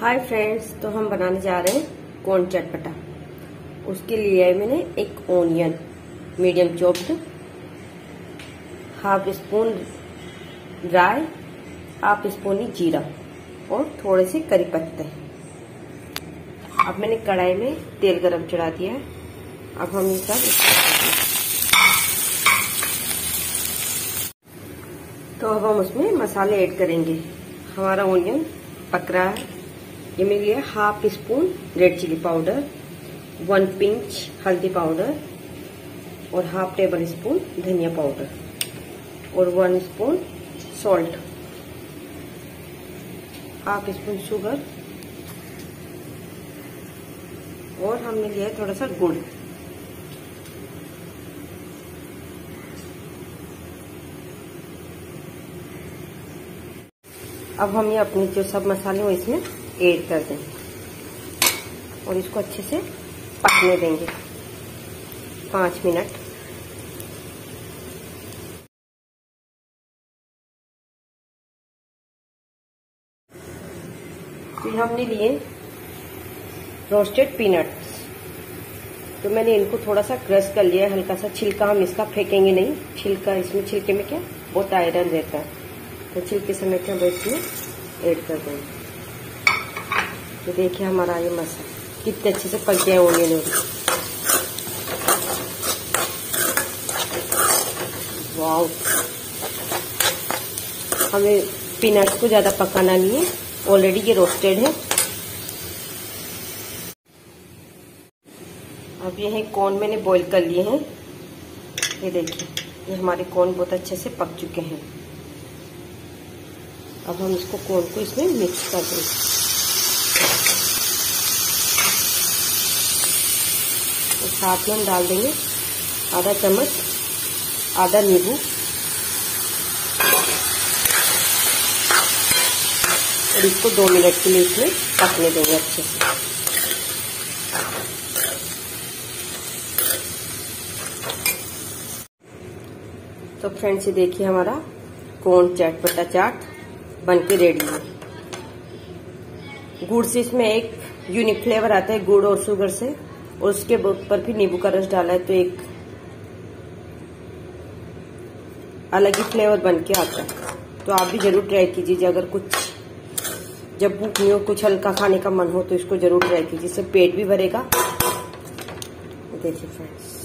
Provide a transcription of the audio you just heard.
Hi friends, तो हम बनाने जा रहे हैं कॉर्न चटपटा। उसके लिए है मैंने एक onion medium chopped, half spoon dry, half spoon ही जीरा और थोड़े से करी पत्ते। अब मैंने कढ़ाई में तेल गरम चढ़ा दिया है। अब हम ये सब तो अब हम उसमें मसाले ऐड करेंगे। हमारा ओनियन पक रहा है। ये मेरे लिए half spoon red chilli powder, 1 pinch हल्दी पाउडर और हाफ टेबल स्पून धनिया पाउडर और 1 spoon salt, half spoon sugar और हमने लिया है थोड़ा सा गुड़। अब हम ये अपने जो सब मसाले हो इसमें ऐड कर देंगे और इसको अच्छे से पकने देंगे 5 मिनट। फिर हमने लिए रोस्टेड पीनट्स, तो मैंने इनको थोड़ा सा क्रश कर लिया है, हल्का सा। छिलका हम इसका फेंकेंगे नहीं, छिलका इसमें, छिलके में क्या बहुत आयरन रहता है, तो छिलके समेत हम इसमें ऐड कर देंगे। तो देखिए हमारा ये मसाला कितने अच्छे से पक गया है ओनियन। वाओ, हमें पीनट्स को ज्यादा पकाना नहीं है, ऑलरेडी ये रोस्टेड है। अब ये है कॉर्न मैंने बॉईल कर लिए हैं। ये देखिए, ये हमारे कॉर्न बहुत अच्छे से पक चुके हैं। अब हम इसको कॉर्न को इसमें मिक्स कर देंगे। तो साथ में हम डाल देंगे आधा चम्मच आधा नींबू और इसको 2 मिनट के लिए इसमें पकने देंगे अच्छे से। तो फ्रेंड्स, ये देखिए हमारा कॉर्न चटपटा चाट बनके रेडी है। गुड़ से इसमें एक यूनिक फ्लेवर आता है, गुड़ और शुगर से, और उसके ऊपर भी नींबू का रस डाला है तो एक अलग ही फ्लेवर बनके आता है। तो आप भी जरूर ट्राई कीजिए। अगर कुछ जब भूख नहीं हो, कुछ हल्का खाने का मन हो, तो इसको जरूर ट्राई कीजिए, इससे पेट भी भरेगा। देखिए फ्रेंड्स।